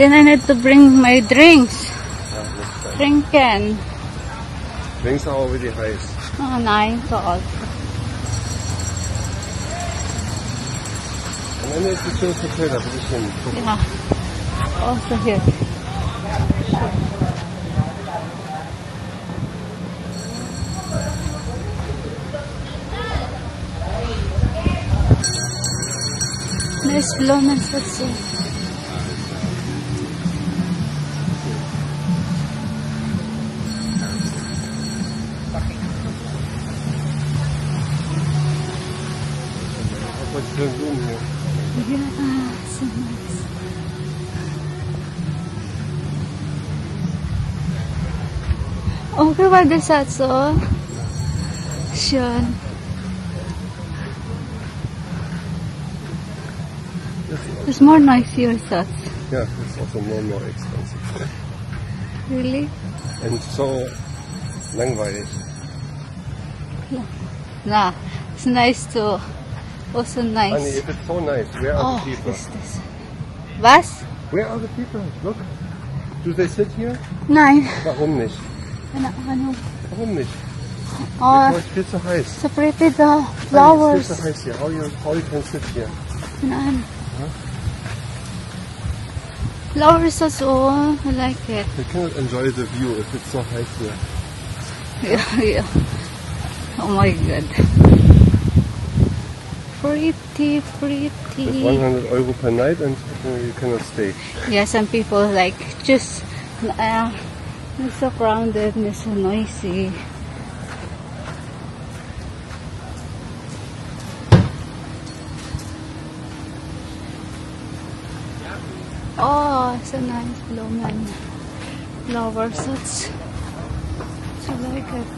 Then I need to bring my drinks. Drink can. Drinks are already heiß. Oh, nice. Also. And then there's the chilled potato position. Yeah. Also here. Nice blonde also. What's the room here? Yeah, so nice. Okay, what is that so? Sure. It's more nicer sets. Yeah, it's also more expensive. Really? And so langweilig. Nah, it's nice too. Also nice. Honey, if it's so nice, where are the people? This. Was? Where are the people? Look. Do they sit here? Nein. Warum nicht? Ano? Warum nicht? Oh, It's viel zu heiß. separated the Honey, it's flowers. viel zu heiß here. How you can sit here? Ano? Flowers also. I like it. You cannot enjoy the view if it's so heiß here. Yeah. Oh my god. Pretty. It's 100 euro per night and you cannot stay. Yeah, some people like just it's so crowded, it's so noisy. Oh, it's a nice blooming flowers. I like it.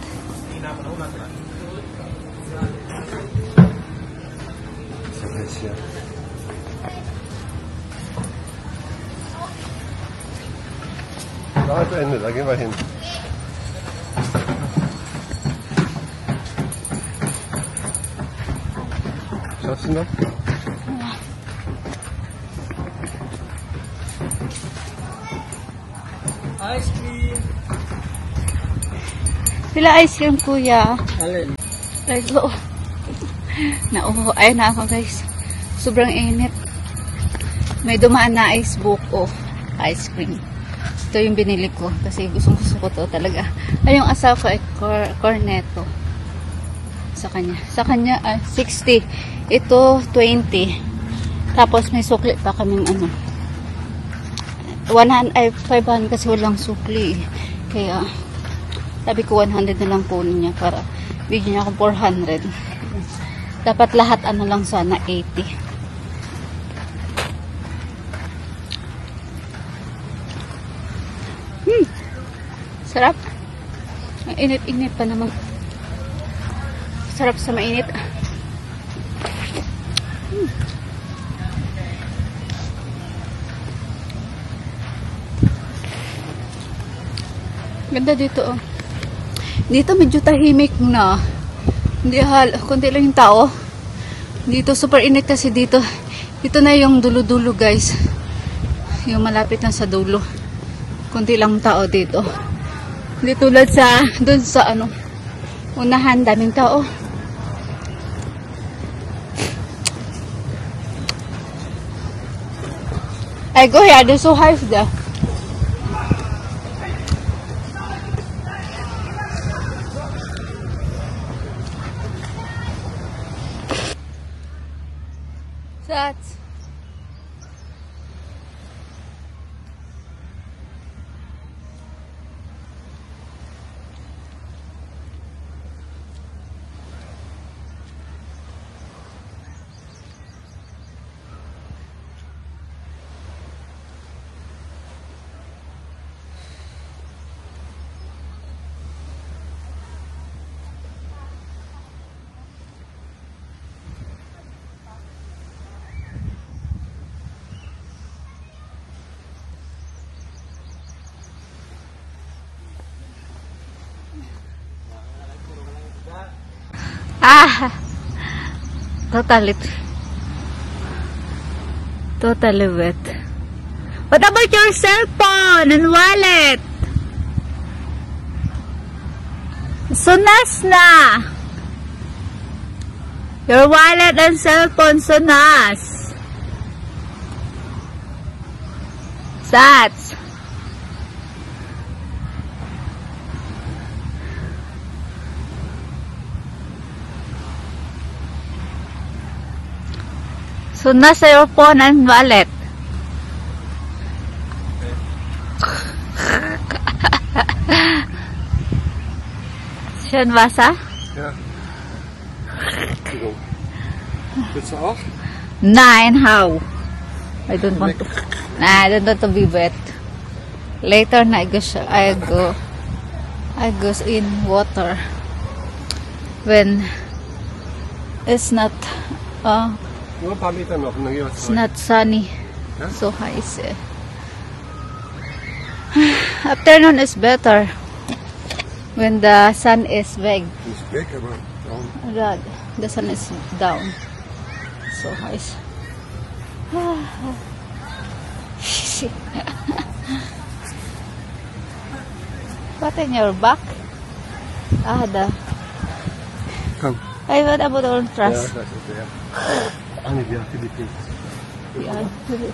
So heiß hier. Da ist Ende, da gehen wir hin. Schaffst du noch? Ice cream. Pila ice cream, kuya? Alin? Hello. Nauho. Ay na ako, guys. Sobrang init. May dumaan na ice buko. Ice cream. Ito yung binili ko. Kasi gusto ko to talaga. Ay, yung asawa ko ay cornetto. Sa kanya. Sa kanya, 60. Ito, 20. Tapos may sukli pa kaming 500 kasi walang sukli. Kaya, sabi ko 100 na lang kunin niya para bigyan niya ako 400. Dapat lahat lang sana 80. Sarap. Init-init pa naman. Sarap sa mainit. Ganda dito, oh. Dito medyo tahimik na. Hindi konti lang yung tao. Dito super init kasi dito. Dito na yung dulo-dulo, guys. Yung malapit na sa dulo. Konti lang tao dito. Hindi tulad sa doon sa unahan, daming tao. I go here, they're so high there. That's totally wet. What about your cell phone and wallet? Sunas na. Your wallet and cell phone sunas. Sats. Sunas sa your phone and wallet. Schön Wasser? Ja. Willst du auch? Nein, how? I don't want to. Nah, I don't want to be wet. Later na I go in water when it's not Nur ein paar Meter noch und dann gehen wir it's zurück. not sunny. Ja? So high. Afternoon is better when the sun is big. Nicht weg, aber down. Right. The sun is down. So high. What in your back? Komm. Ay, what about our Ja, trust? das ist der. Ah, nee, wir haben Philippinen. Yeah.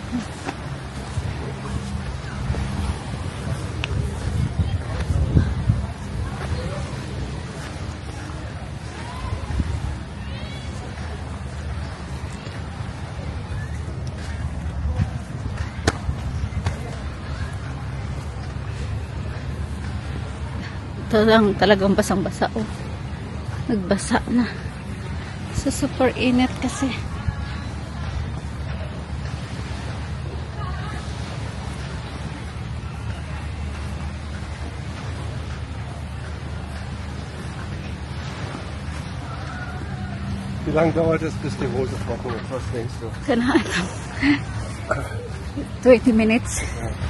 Ito lang talagang basang-basa. Oh. Nagbasa na. So, super init kasi. Wie lange dauert es, bis die Hose trocken ist? Was denkst du? Keine Ahnung. 20 minutes.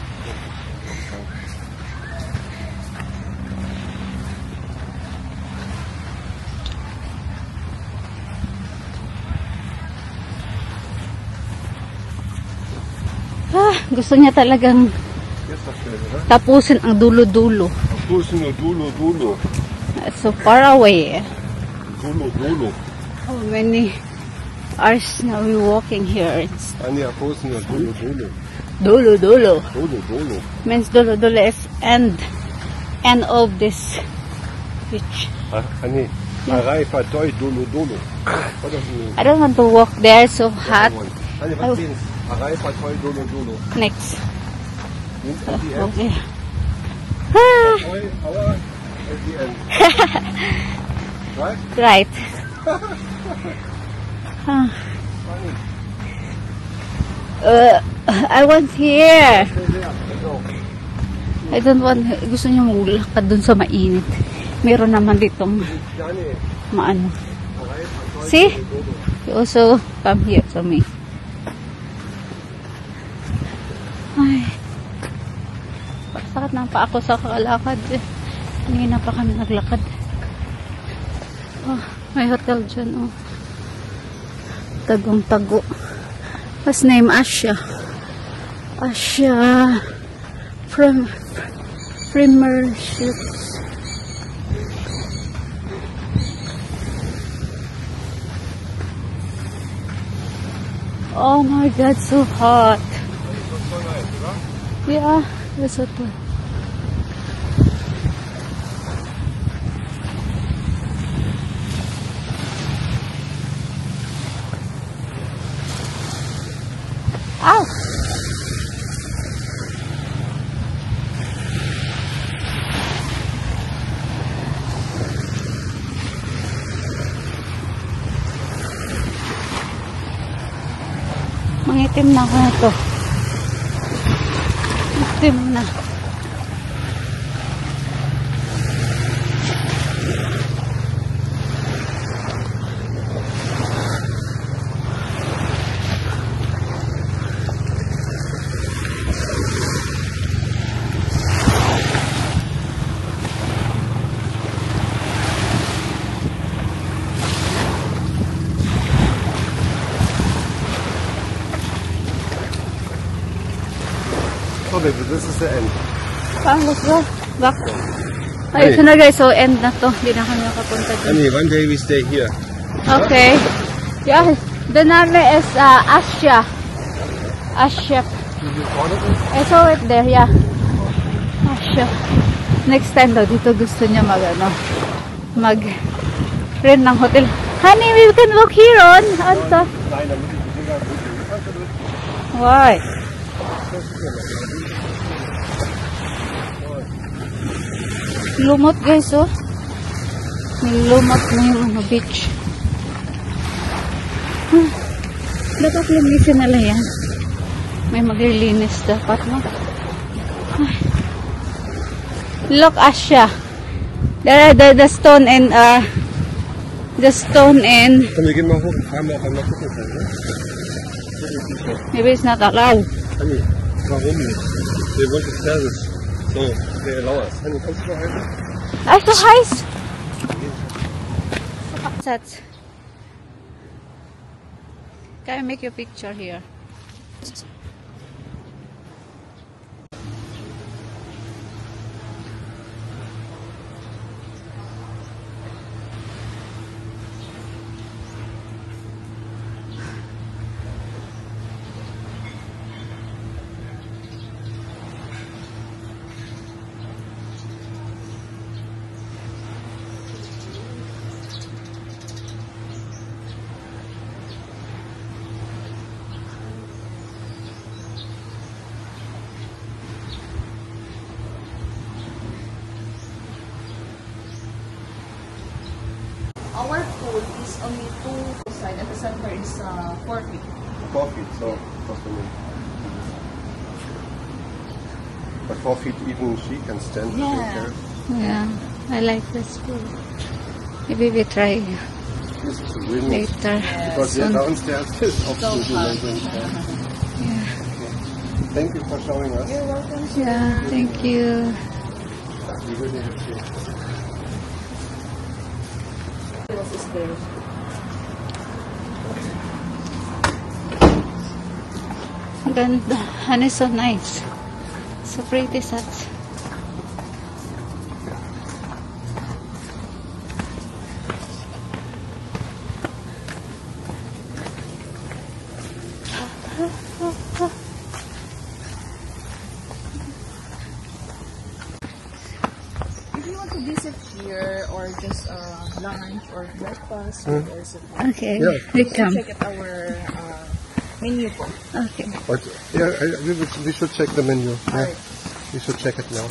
Gusto niya talagang Jetzt das Schöne, oder? tapusin ang dulo-dulo. Tapusin nur Dulo. So far away. Dulo. How many hours now we walking here? It's Anja, tapusin nur Dulo. dulo-dulo. Dulo. Means dulo-dulo is end of this beach. Anni, Arai Patoy Dulo. What does it mean? I don't want to walk there, so hot. Anni, Oh. was means Arai Patoy Dulo? Next. Means at the end. Okay. Patoy, our at the end. Right? Right. Funny. I want here. Stay there. Let's go. I don't want, gusto niya maglakad dun sa mainit. Meron naman ditong Johnny, maano. Arai Patoy See? Dulo. You also come here to me. Ay. Sakit na pa ako sa kakalakad. Kanina pa kami naglakad. Oh, may hotel dyan. Oh. Tagong-tago. What's name? Asya. Asya. Premiership. Oh my God, so hot. So nice, oder? Yeah, that's what. Ow! Mangitim na ako na to. Itim na. Okay, but this is the end. Let's go. Back. Ay, ito na guys. So, end na to. Hindi na kami nakapunta dun. Annie, one day we stay here. Okay. Yeah, the name is Asya. Asya. Did you follow it? I saw it there, yeah. Asya. Next time daw, dito gusto niya mag-rent ng hotel. Honey, we can walk here on. Anta. Why? Lumot guys, oh. May lumot na yung beach. Dapat linisin nila yan. May maglilinis dapat, no? Look, Asya. The stone and Komm, wir gehen mal hoch und fahren mal auf einmal gucken können, ne? maybe it's not allowed. Annie, warum nicht? Wir wollen das Service. So, they allow us. Annie, kommst du noch rein? Ay, so heiß. Can I make your picture here? Our food is only 2 side and the center is 4 feet. 4 feet, so what's the name? But 4 feet even she can stand. Yeah. Yeah, I like this food. Maybe we try This is really later. because soon. downstairs is optional to amazing. Yeah. Thank you for showing us. You're welcome. Yeah, thank you. We really have to. What is there? Ganda. And it's so nice. So pretty sets. If you want to visit here or just lunch or breakfast or something, Okay, Yeah. we come. check out our menu po. Okay. But yeah, we should check the menu. Yeah. Alright. We should check it now.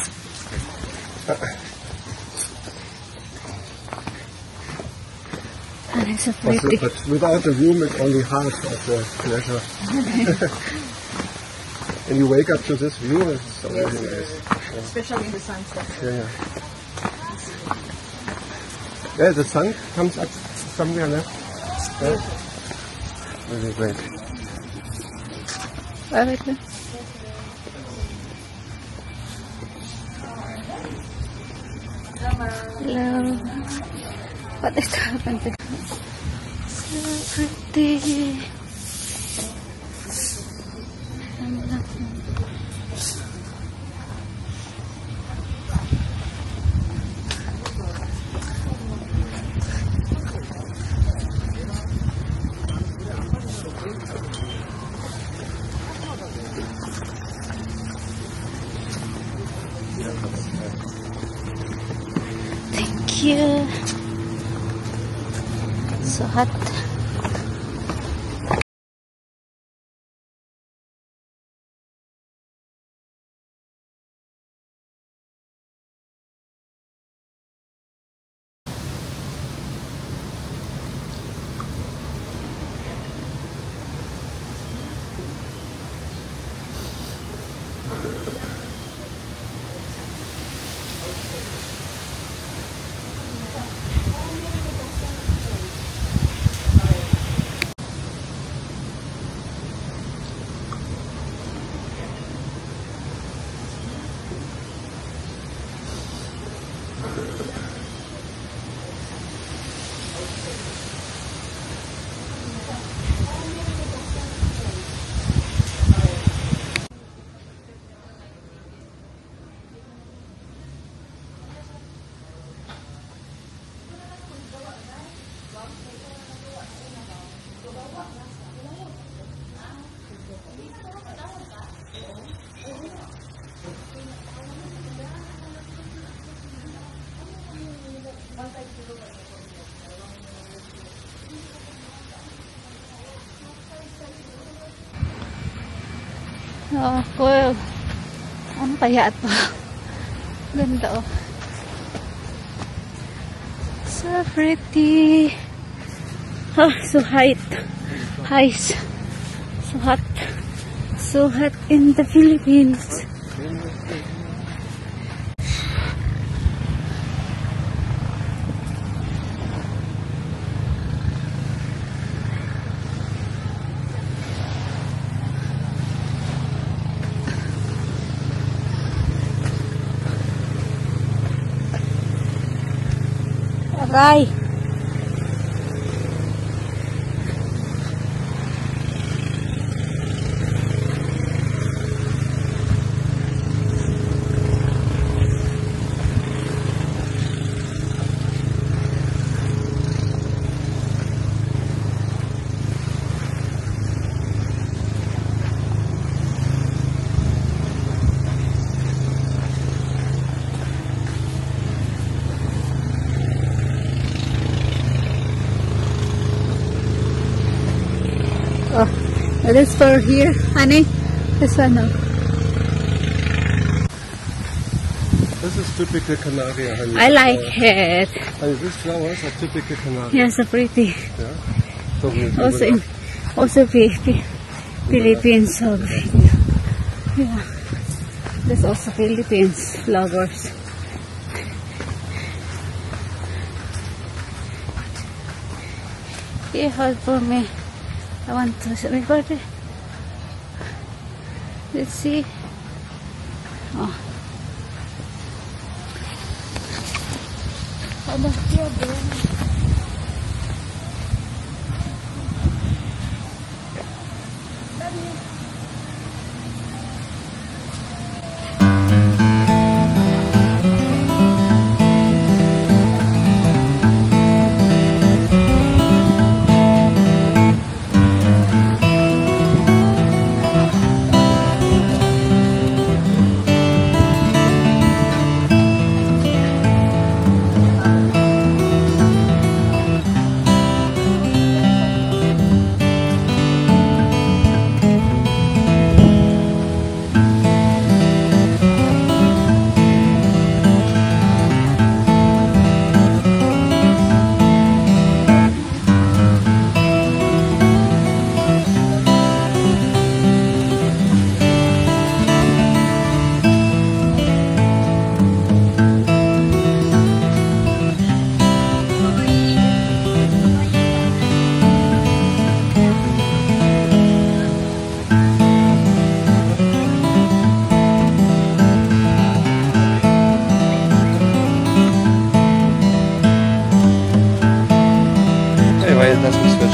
And it's so pretty. But without the room, it's only half of the pleasure. And you wake up to this view, it's so really nice. Especially in the sunset. Yeah, yeah. Yeah, the sun comes up somewhere left. Yeah. Really great. Bakit na? Hello. What is happening? So pretty. Thank you. So hot. Cool. Ano kaya ito? Ganda oh. So pretty. Oh, so hot. Highs. So hot. So hot in the Philippines. Aray! Oh, this for here, honey. This one, oh. This is typical Canaria, honey. I like it. Honey, these flowers are typical Canaria. Yeah, so pretty. Yeah. So we Also in, Philippines, so yeah. There's also Philippines flowers. Yeah, hold for me. I want to record it. Let's see. Oh. How about here, bro? Anyway, that's what's